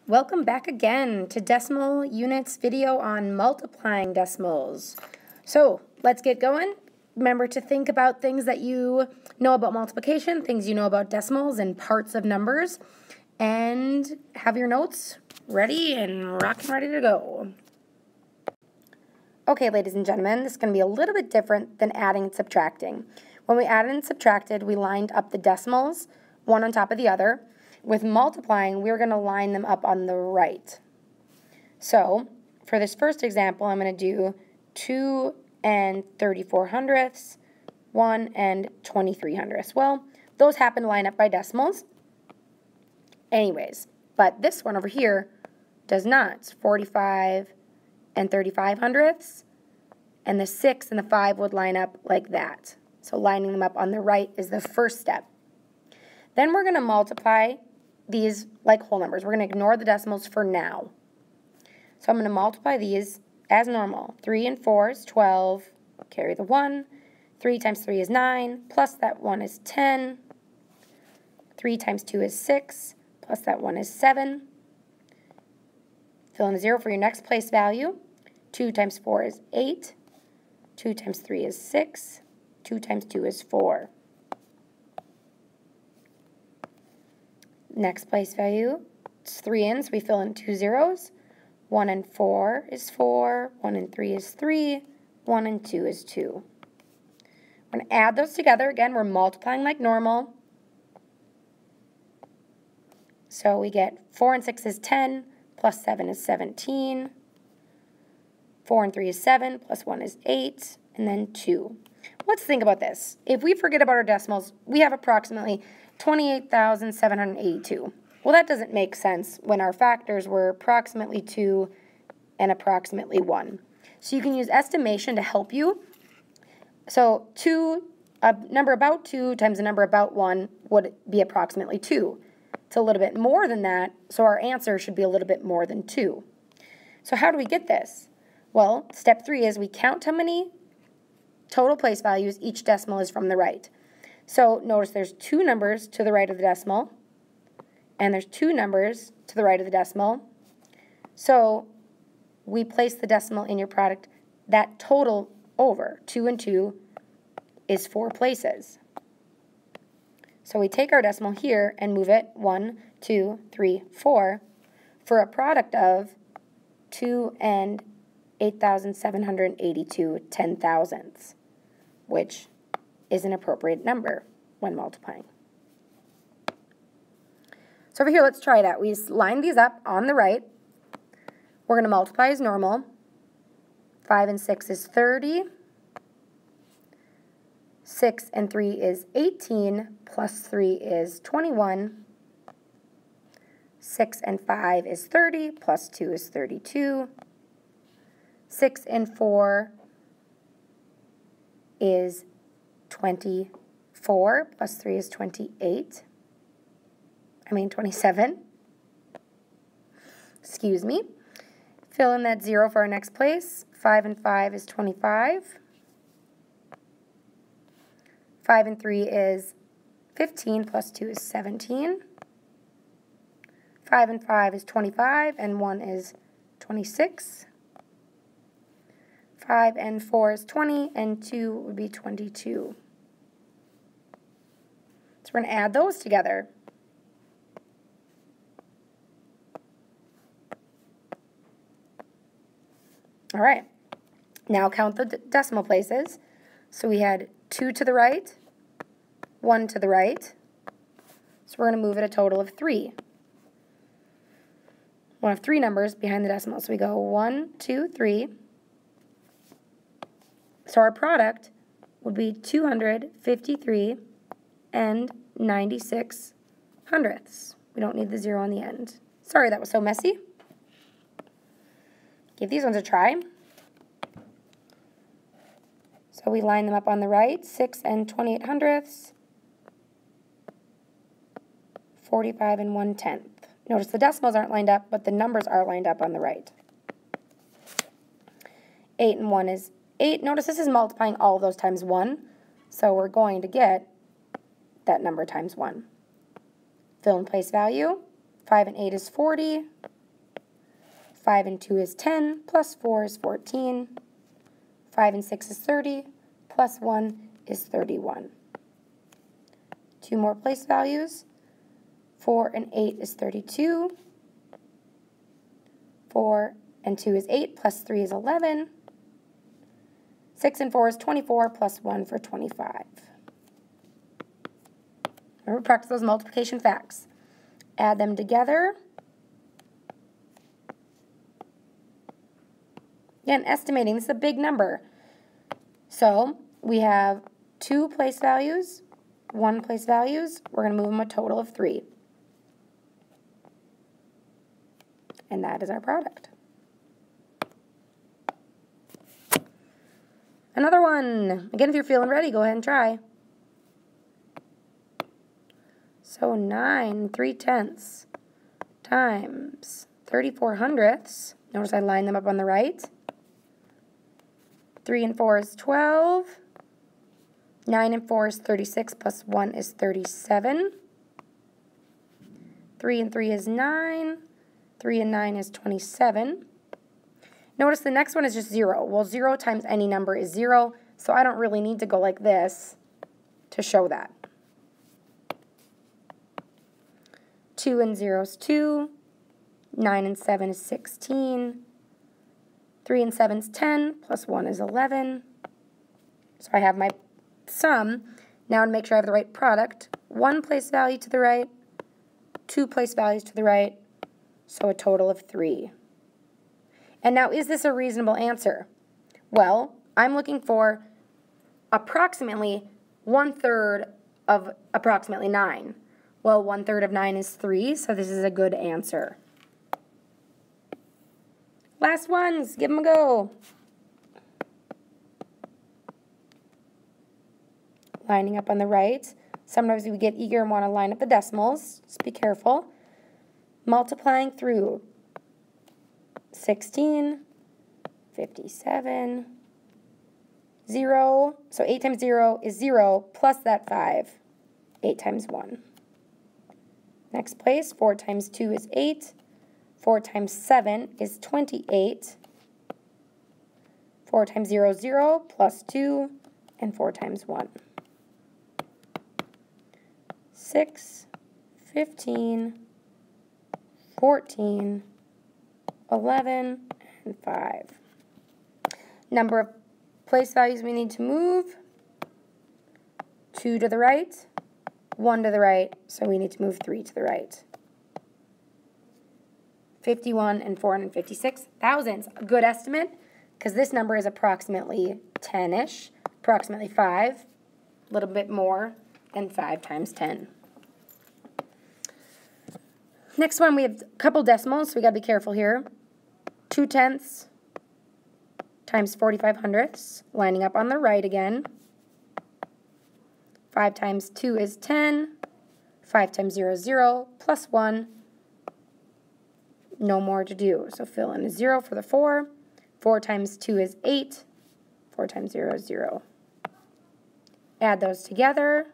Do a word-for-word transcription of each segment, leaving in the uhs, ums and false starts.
Welcome back again to Decimal Units video on multiplying decimals. So let's get going. Remember to think about things that you know about multiplication, things you know about decimals and parts of numbers, and have your notes ready and rocking ready to go. Okay, ladies and gentlemen, this is going to be a little bit different than adding and subtracting. When we added and subtracted, we lined up the decimals, one on top of the other. With multiplying, we're going to line them up on the right. So, for this first example, I'm going to do two and thirty-four hundredths, one and twenty-three hundredths. Well, those happen to line up by decimals anyways, but this one over here does not. It's forty-five and thirty-five hundredths, and the six and the five would line up like that. So lining them up on the right is the first step. Then we're going to multiply these like whole numbers. We're going to ignore the decimals for now. So I'm going to multiply these as normal. three and four is twelve, carry the one. three times three is nine, plus that one is ten. three times two is six, plus that one is seven. Fill in a zero for your next place value. two times four is eight. two times three is six. two times two is four. Next place value, it's three in, so we fill in two zeros. one and four is four. one and three is three. one and two is two. We're going to add those together. Again, we're multiplying like normal. So we get four and six is ten, plus seven is seventeen. four and three is seven, plus one is eight, and then two. Let's think about this. If we forget about our decimals, we have approximately twenty-eight thousand seven hundred eighty-two. Well, that doesn't make sense when our factors were approximately two and approximately one. So you can use estimation to help you. So two, a number about two times a number about one would be approximately two. It's a little bit more than that, so our answer should be a little bit more than two. So how do we get this? Well, step three is we count how many total place values each decimal is from the right. So notice there's two numbers to the right of the decimal, and there's two numbers to the right of the decimal. So we place the decimal in your product that total over. two and two is four places. So we take our decimal here and move it one, two, three, four for a product of two and eight thousand seven hundred eighty-two ten thousandths, which is an appropriate number when multiplying. So over here, let's try that. We line these up on the right. We're going to multiply as normal. five and six is thirty. six and three is eighteen, plus three is twenty-one. six and five is thirty, plus two is thirty-two. six and four is twenty-four, plus three is twenty-eight. I mean twenty-seven. Excuse me. Fill in that zero for our next place. five and five is twenty-five. five and three is fifteen, plus two is seventeen. five and five is twenty-five, and one is twenty-six. five and four is twenty, and two would be twenty-two. So we're going to add those together. All right. Now count the decimal places. So we had two to the right, one to the right. So we're going to move it a total of three. We'll have three numbers behind the decimal. So we go one, two, three. So our product would be two hundred fifty-three and ninety-six hundredths. We don't need the zero on the end. Sorry that was so messy. Give these ones a try. So we line them up on the right, six and twenty-eight hundredths, forty-five and one tenth. Notice the decimals aren't lined up, but the numbers are lined up on the right. eight and one is eight. Notice this is multiplying all of those times one, so we're going to get that number times one. Fill in place value. five and eight is forty. five and two is ten, plus four is fourteen. five and six is thirty, plus one is thirty-one. Two more place values. four and eight is thirty-two. four and two is eight, plus three is eleven. six and four is twenty-four, plus one for twenty-five. Remember, practice those multiplication facts. Add them together. Again, estimating, this is a big number. So we have two place values, one place values. We're going to move them a total of three. And that is our product. Another one. Again, if you're feeling ready, go ahead and try. So nine three tenths times thirty-four hundredths. Notice I line them up on the right. three and four is twelve. nine and four is thirty-six, plus one is thirty-seven. three and three is nine. three and nine is twenty-seven. Notice the next one is just zero. Well, zero times any number is zero, so I don't really need to go like this to show that. two and zero is two. nine and seven is sixteen. three and seven is ten, plus one is eleven. So I have my sum. Now to make sure I have the right product, one place value to the right, two place values to the right, so a total of three. And now, is this a reasonable answer? Well, I'm looking for approximately one-third of approximately nine. Well, one-third of nine is three, so this is a good answer. Last ones, give them a go. Lining up on the right. Sometimes we get eager and want to line up the decimals. Just be careful. Multiplying through sixteen, fifty-seven, zero. So eight times zero is zero plus that five. eight times one. Next place, four times two is eight. four times seven is twenty-eight. four times zero is zero, plus two, and four times one. six, fifteen, fourteen, eleven, and five. Number of place values we need to move. two to the right, one to the right, so we need to move three to the right. fifty-one and four hundred fifty-six thousandths, a good estimate, because this number is approximately ten-ish, approximately five, a little bit more than five times ten. Next one, we have a couple decimals, so we got to be careful here. two tenths times forty-five hundredths, lining up on the right again. five times two is ten. five times zero is zero, plus one. No more to do, so fill in a zero for the four. four times two is eight. four times zero is zero. Add those together.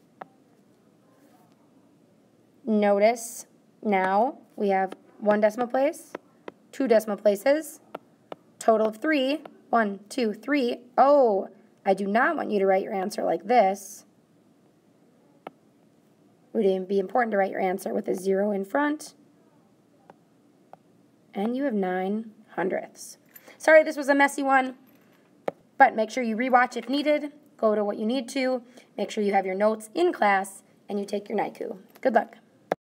Notice now we have one decimal place, two decimal places, total of three. One, two, three. Oh, I do not want you to write your answer like this. It would be important to write your answer with a zero in front. And you have nine hundredths. Sorry this was a messy one, but make sure you rewatch if needed. Go to what you need to. Make sure you have your notes in class, and you take your N I C U. Good luck.